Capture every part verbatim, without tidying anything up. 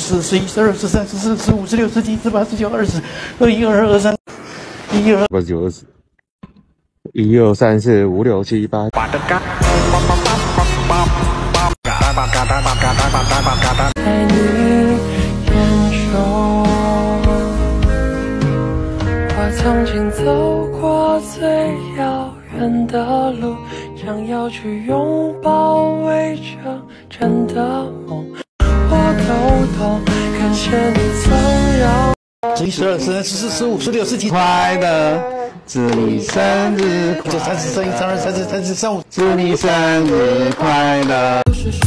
十、十一、十二、十三、十四、十五、十六、十七、十八、十九、二十、二一、二二、二三、一二、 二九、二十、一二三四五六七八。 在你眼中，我曾经走过最遥远的路，想要去拥抱未成真的梦。我都懂，感谢你曾让。 十一、十二、十三、十四、十五、十六、十七， 快乐，祝你生日就三十、三一、三二、三四、三四、三五， 祝你生日快乐。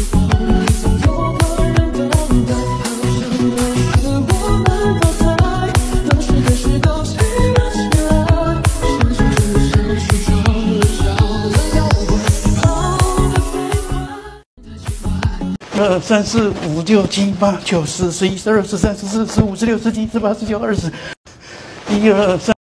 二三四五六七八九十十一十二十三十四十五十六十七十八十九二十，一二三。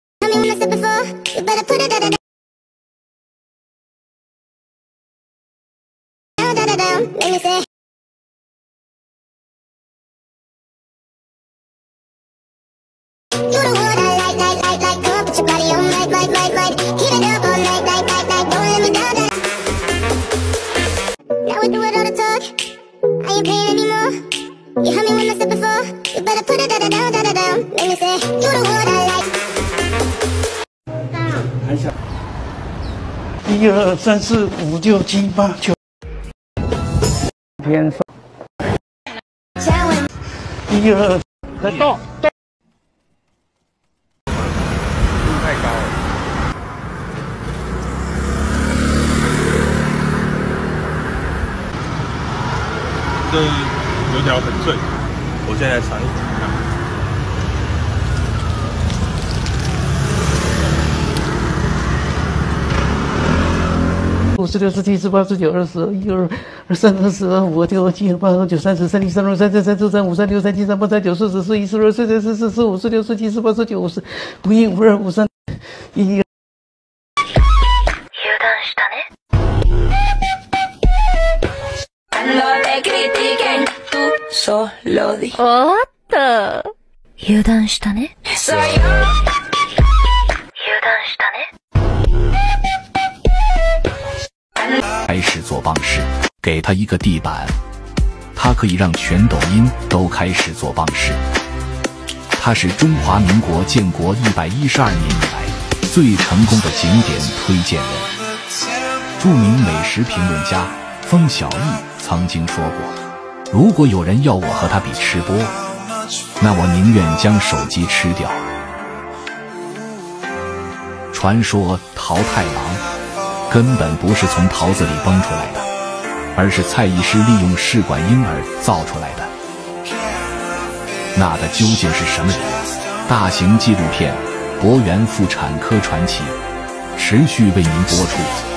一二三四五六七八九，天上，一二，再动动， 太高了。这油条很脆，我现在尝一尝。 五十六、十七、十八、十九、二十、一二、二三、二四、二五、二六、二七、二八、二九、三十、三一、三二、三三、三四、三五、三六、三七、三八、三九、四十、四一、四二、四三、四四、四五、四六、四七、四八、四九、五十、五一、五二、五三、一。 おっと油断したね。油断したね。 开始做棒式，给他一个地板，他可以让全抖音都开始做棒式。他是中华民国建国一百一十二年以来最成功的景点推荐人。著名美食评论家风小艺曾经说过，如果有人要我和他比吃播，那我宁愿将手机吃掉。传说桃太郎根本不是从桃子里蹦出来的，而是蔡医师利用试管婴儿造出来的。那他究竟是什么人？大型纪录片《博源妇产科传奇》持续为您播出。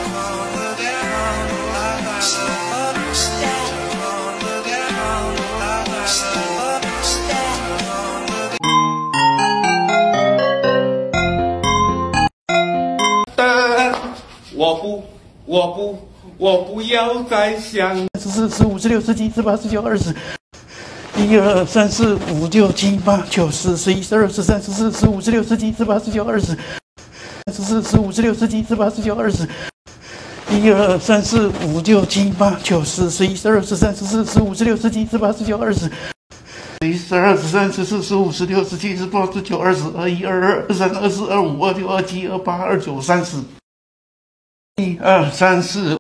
我不，我不，我不要再想。 十四、十五、十六、十七、十八、十九、二十，一二三四五六七八九十十一十二十三十四十五十六十七十八十九二十，十四、十五、十六、十七、十八、十九、二十，一二三四五六七八九十十一十二十三十四十五十六十七十八十九二十。十一、十二、十三、十四、十五、十六、十七、十八、十九、二十、二一、二二、二三、二四、二五、二六、二七、二八、二九、三十。一二三四，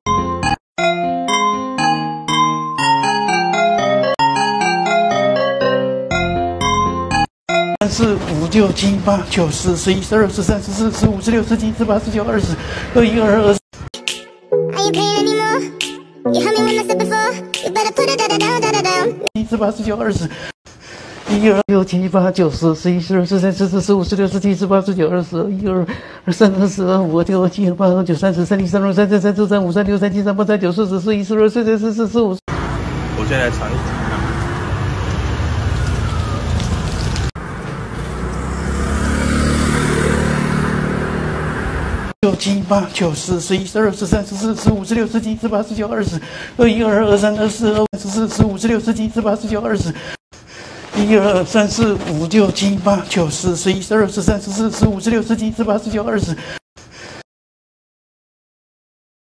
三四五六七八九十十一十二十三十四十五十六十七十八十九二十，二一二二。十八十九二十。一二六七八九十十一十二十三十四十五十六十七十八十九二十一二二三二四二五二六二七二八二九三十三一三二三四三四三五三六三七三八三九四十四一四二四三四四四五。 我现在尝一尝。 六七八九十十一十二十三十四十五十六十七十八十九二十二一二二二三二四二五十四十五十六十七十八十九二十。 一二三四五六七八九十十一十二十三十四十五十六十七十八十九二十。